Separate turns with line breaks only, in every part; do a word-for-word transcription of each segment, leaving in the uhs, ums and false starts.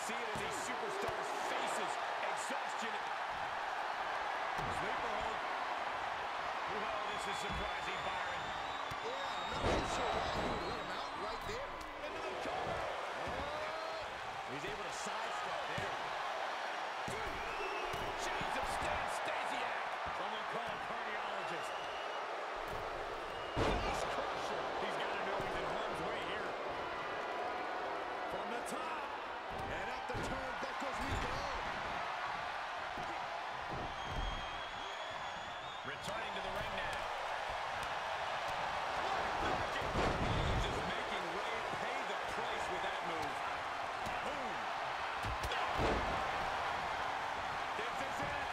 see it in these superstars' faces. Exhaustion. Sleeper hold. Well, this is surprising, Byron.
Yeah, I'm not really sure why he would let him out right there.
Into the cover.
Oh.
He's able to sidestep there. Chains of Stan Stasiak. Someone call a cardiologist. Face crusher. He's got to know he's in harm's way here. From the top.
And up the turnbuckles we go.
Returning to the ring now. He's just making Ray pay the price with that move. Boom. This is it.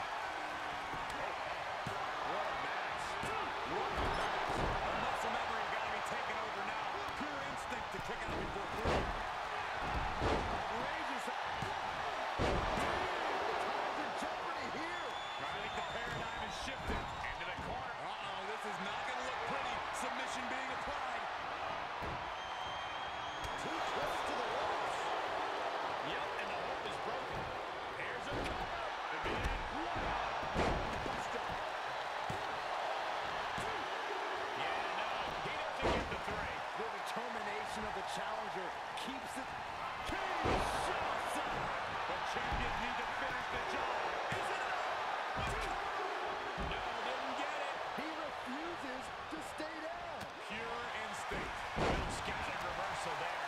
What a match. What a match. The muscle memory's got to be taken over now. Pure instinct to kick out before three. Outrageous.
The jeopardy here.
I think the paradigm has shifted. Into the corner. Uh-oh, this is not going to look pretty. Submission being applied.
Too close to the ropes.
Yep, and the hope is broken. Here's a cover. Could be it. Buster. Yeah, no. He doesn't get the three.
The determination of the challenger keeps it.
King shots out. The champions need to finish the job. Is it enough? No, didn't get it.
He refuses to stay down.
Pure instinct. Little scouting reversal there.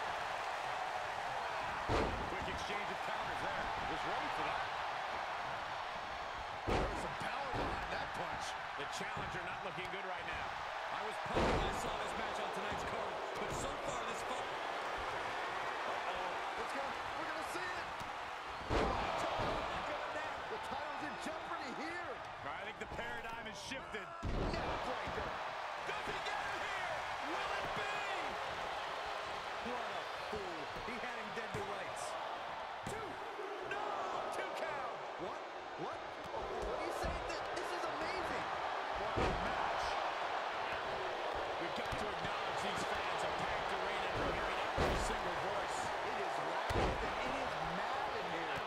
Quick exchange of counters there. Was ready for that.
There's some power behind that punch.
The challenger not looking good right now.
I was pumped when I saw this match on tonight's card, but so far this far...
Uh-oh.
Let's go. We're going to see it. The title's in jeopardy here.
I think the paradigm has shifted.
Neckbreaker.
Does he get it here? Will it be?
What a fool. He had him dead to rights.
Two. No! Two count.
What? What? What are you saying? That this is amazing.
What a match. We've got to acknowledge these fans are packed arena and we're hearing every single voice.
It is loud and it is mad in here.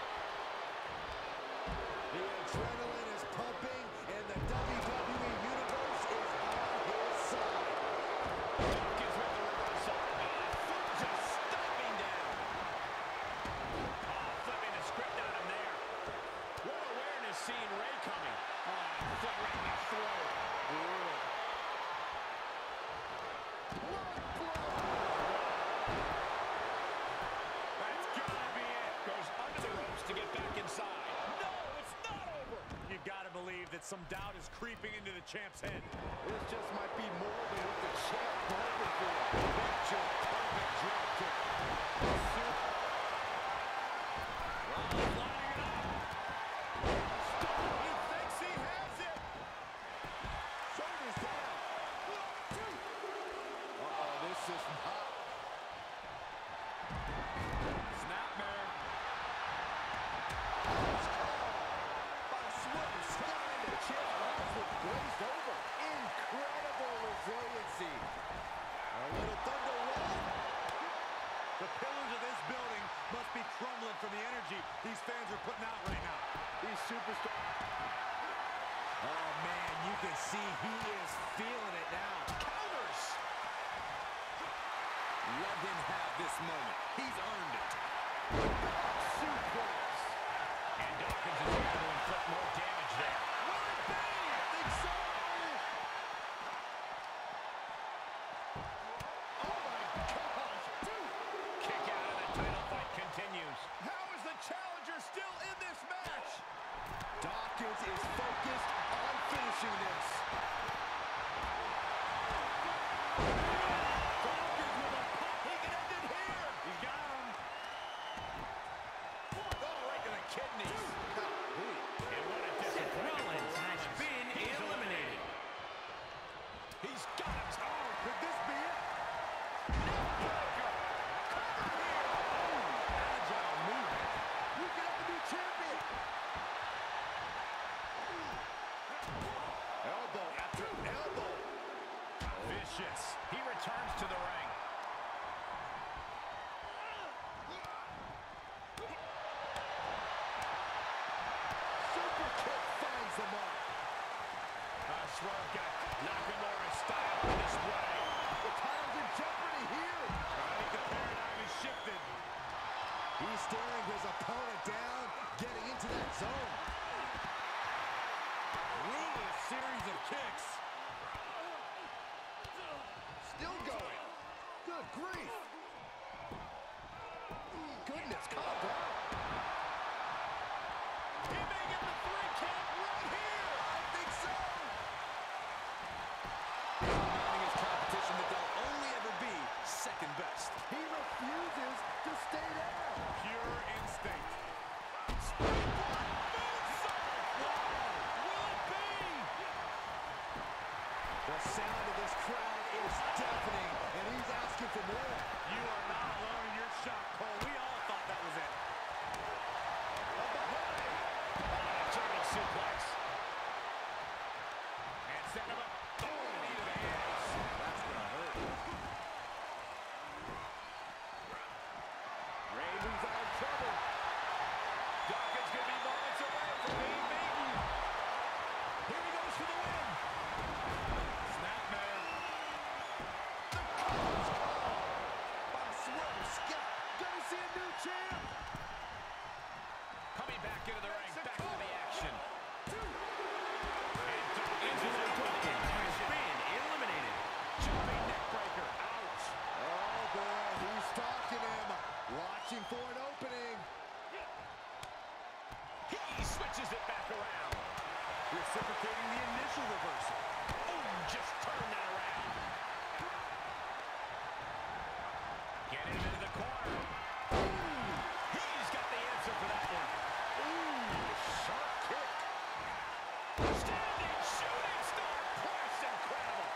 The adrenaline is pumping and the W W E Universe is on his side.
Dawkins with the reversal. Foot just stomping down. Oh, flipping the script on him there. What awareness seeing Ray coming. Oh, foot right in the throat. Brutal. That's gotta be it. Goes under the ropes to get back inside. No, it's not over. You've got to believe that some doubt is creeping into the champ's head.
This just might be more than what the champ bargained for. Picture perfect drop kick.
Rollins lining it up. Stop. He thinks he has it.
Shoulders down. Uh-oh, this is not.
Snapmare.
By Swift sliding the chair off with glazed over. Incredible resiliency. A little thunder roll.
The pillars of this building must be crumbling from the energy these fans are putting out right now.
These superstars.
Oh, man, you can see he is feeling it now.
Counters.
Let him have this moment. He's earned it.
Suplex.
And Dawkins is able to inflict more damage there.
Will it be? I think so. Oh my gosh. Dude.
Kick out and the title fight continues.
How is the challenger still in this match? Dawkins is focused on finishing this. Dawkins with a pop. He can end it here.
He's got him. Oh, right to the kidneys. And what a disappointment.
Rollins has been eliminated.
He's got him.
Oh, could this be it?
Agile movement.
We could have a new champion. Elbow after elbow.
Vicious. He returns to the ring.
He's staring his opponent down, getting into that zone.
Ruthless series of kicks.
Still going. Good grief. Goodness, calm down.
He may get the three count right here.
I think so.
Reminding his competition that they'll only ever be second best.
He refuses to stay down.
Pure instinct.
Springboard moonsault. Will it be?
The sound of this crowd is deafening, and he's asking for more.
You are not alone in your shock, Cole. We all thought that was it.
Up behind.
German suplex. And set him up. Oh, knee to the hands.
That's gonna hurt. Ray moves out of trouble.
Dawkins could be moments away from being beaten. Here he goes for the win.
Snapmare.
By Swerve Scott. Gonna see a new champ.
Coming back into the ring, back into the action.
Angelo Dawkins has been eliminated.
Jumping neck breaker. Ouch.
Oh boy, he's stalking him. Watching for an opening.
He switches it back around.
Reciprocating the initial reversal.
Ooh, just turn that around. Get him into the corner. Ooh, he's got the answer for that one. Ooh, sharp kick. Standing shooting star press, incredible.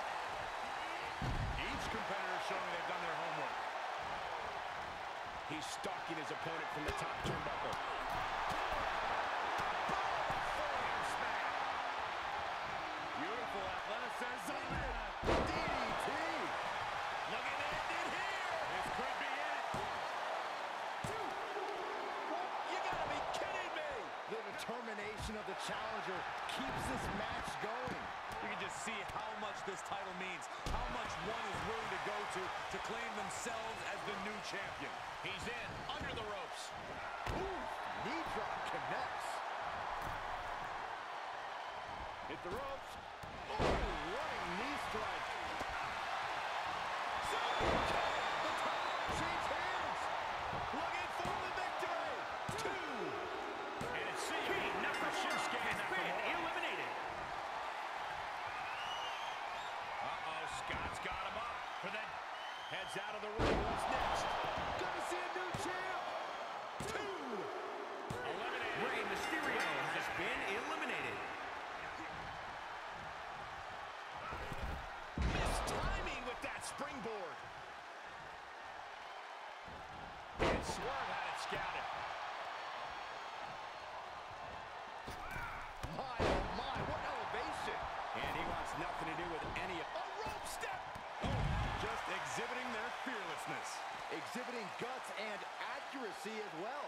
Each competitor showing they've done their homework.
He's stalking his opponent from the top turnbuckle.
Beautiful athleticism.
D D T.
Looking to end it here.
This could be it.
You gotta be kidding me.
The determination of the challenger keeps this match going.
You can just see how much this title means, how much one is willing to go to to claim themselves as the new champion.
He's in, under the ropes.
Ooh, knee drop connects.
Hit the ropes.
Oh, running knee strike. The title change hands.
Looking for the victory. Two. And it's C B Nakamura
has been eliminated.
Uh-oh, Scott's got him up. For that, heads out of the ring. What's next?
Gonna see a new champ.
Two. Eliminated.
Rey Mysterio has been eliminated.
Missed timing with that springboard. And Swerve had it scouted.
My, oh my, what elevation.
And he wants nothing to do with any of... A rope step!
Oh, just exhibiting their fearlessness.
Exhibiting guts and accuracy as well.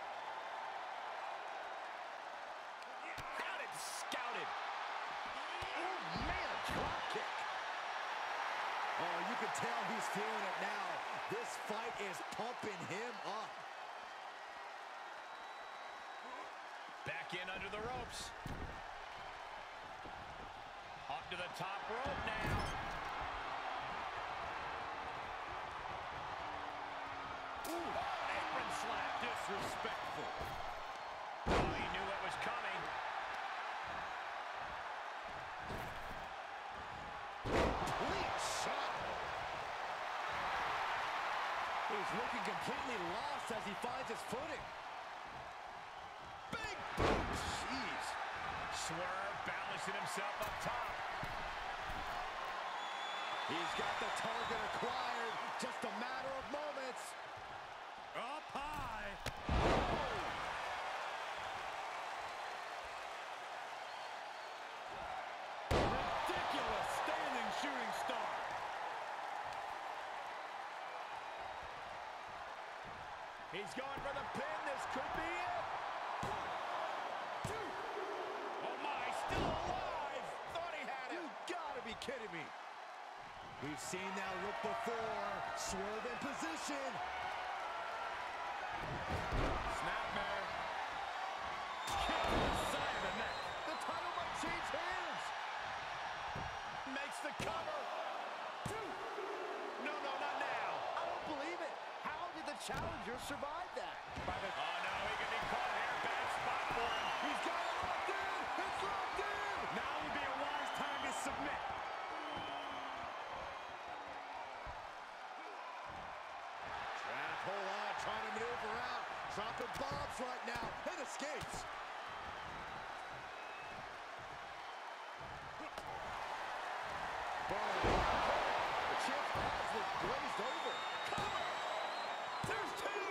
Had it scouted.
Oh, man, drop kick. Oh, you can tell he's feeling it now. This fight is pumping him up.
Back in under the ropes. Up to the top rope now. Ooh, apron slap.
Disrespectful.
Oh, he knew what was coming.
Complete shot. He's looking completely lost as he finds his footing. Big boot. Jeez.
Swerve balancing himself up top.
He's got the target acquired. Just a matter of moments.
Up high. Ridiculous standing shooting star.
He's going for the pin. This could be it. Oh, my. Still alive. Thought he had it.
You gotta be kidding me. We've seen that look before. Swerve in position.
Snapmare. Kick to the side of the neck.
The title might change hands.
Makes the cover. No, no, not now.
I don't believe it. How did the challenger survive that?
By the... Oh, no, he can be caught here. Bad spot for him.
He's got it locked in. It's locked in.
Now would be a wise time to submit.
Trying to pull out, trying to maneuver out. Dropping bombs right now. And escapes. The champ has looked glazed over. Cover! There's two!